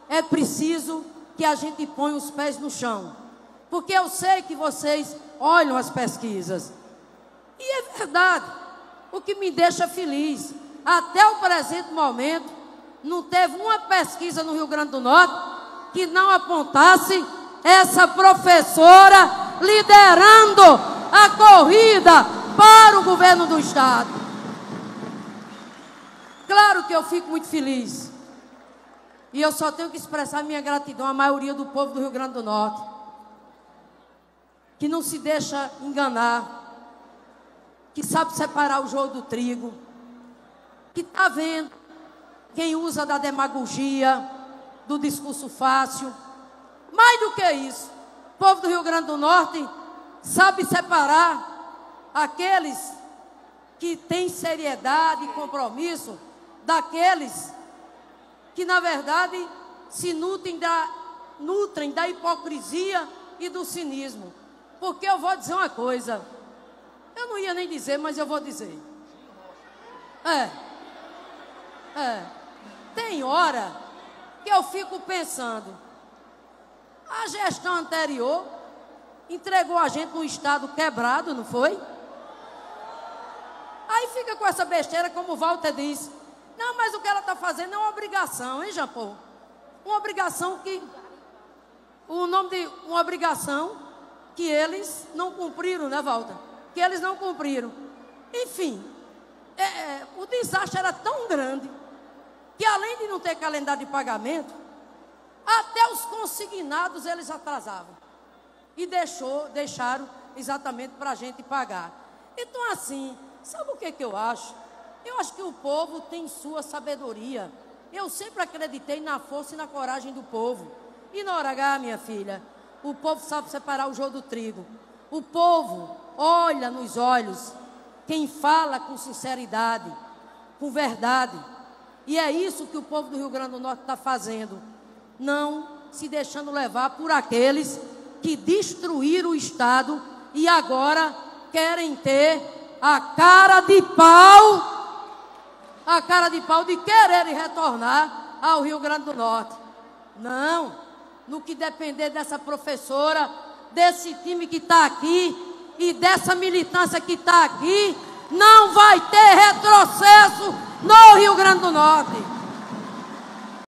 é preciso que a gente ponha os pés no chão. Porque eu sei que vocês olham as pesquisas. E é verdade, o que me deixa feliz. Até o presente momento, não teve uma pesquisa no Rio Grande do Norte que não apontasse essa professora liderando a corrida para o governo do Estado. Claro que eu fico muito feliz. E eu só tenho que expressar minha gratidão à maioria do povo do Rio Grande do Norte, que não se deixa enganar, que sabe separar o joio do trigo, que está vendo quem usa da demagogia, do discurso fácil. Mais do que isso, o povo do Rio Grande do Norte sabe separar aqueles que têm seriedade e compromisso daqueles que, na verdade, se nutrem da hipocrisia e do cinismo. Porque eu vou dizer uma coisa, eu não ia nem dizer, mas eu vou dizer. Tem hora que eu fico pensando, a gestão anterior entregou a gente num estado quebrado, não foi? Aí fica com essa besteira, como o Walter disse. Não, mas o que ela está fazendo é uma obrigação, hein, Jean Paul? Uma obrigação que... O nome de uma obrigação que eles não cumpriram, né, Walter? Que eles não cumpriram. Enfim, o desastre era tão grande que, além de não ter calendário de pagamento, até os consignados eles atrasavam. E deixaram exatamente para a gente pagar. Então, assim, sabe o que eu acho? Eu acho que o povo tem sua sabedoria. Eu sempre acreditei na força e na coragem do povo. E na hora H, minha filha, o povo sabe separar o joio do trigo. O povo olha nos olhos quem fala com sinceridade, com verdade. E é isso que o povo do Rio Grande do Norte está fazendo. Não se deixando levar por aqueles que destruíram o Estado e agora querem ter a cara de pau de quererem retornar ao Rio Grande do Norte. Não, no que depender dessa professora, desse time que está aqui e dessa militância que está aqui, não vai ter retrocesso no Rio Grande do Norte.